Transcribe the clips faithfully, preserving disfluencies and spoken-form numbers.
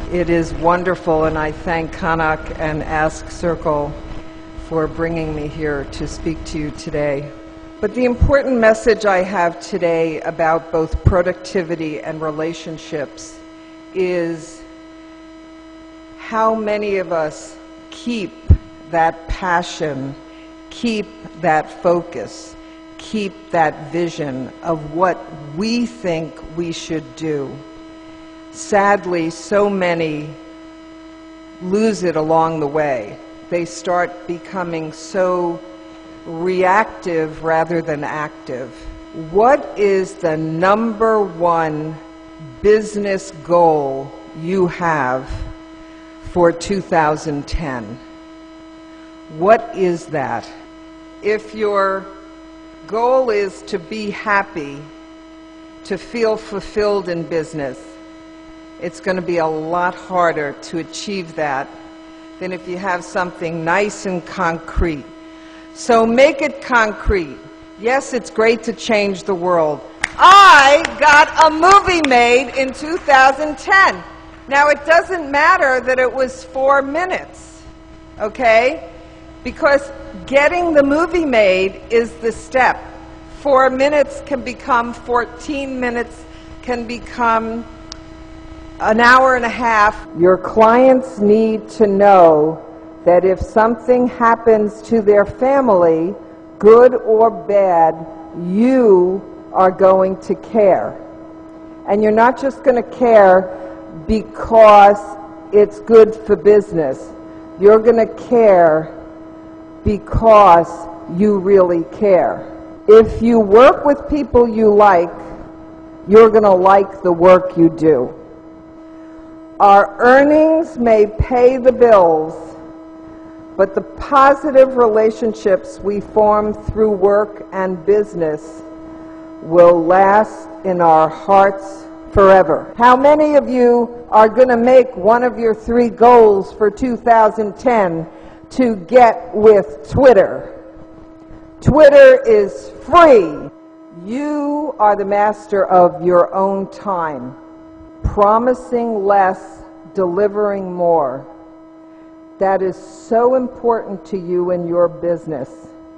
It is wonderful, and I thank Kanak and Ask Circle for bringing me here to speak to you today. But the important message I have today about both productivity and relationships is how many of us keep that passion, keep that focus, keep that vision of what we think we should do. Sadly, so many lose it along the way. They start becoming so reactive rather than active. What is the number one business goal you have for two thousand ten? What is that? If your goal is to be happy, to feel fulfilled in business, it's going to be a lot harder to achieve that than if you have something nice and concrete. So make it concrete. Yes, it's great to change the world. I got a movie made in two thousand ten. Now, it doesn't matter that it was four minutes, okay? Because getting the movie made is the step. Four minutes can become fourteen minutes, can become an hour and a half. Your clients need to know that if something happens to their family, good or bad, you are going to care. And you're not just going to care because it's good for business. You're going to care because you really care. If you work with people you like, you're going to like the work you do. Our earnings may pay the bills, but the positive relationships we form through work and business will last in our hearts forever. How many of you are going to make one of your three goals for two thousand ten to get with Twitter? Twitter is free. You are the master of your own time. Promising less, delivering more. That is so important to you in your business.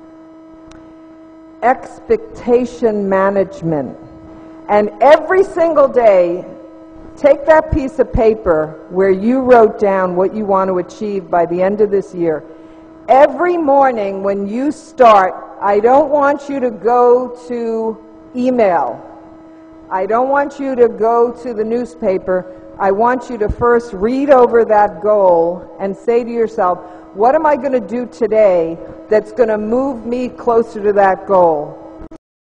Expectation management. And every single day, take that piece of paper where you wrote down what you want to achieve by the end of this year. Every morning when you start, I don't want you to go to email. I don't want you to go to the newspaper. I want you to first read over that goal and say to yourself, what am I going to do today that's going to move me closer to that goal?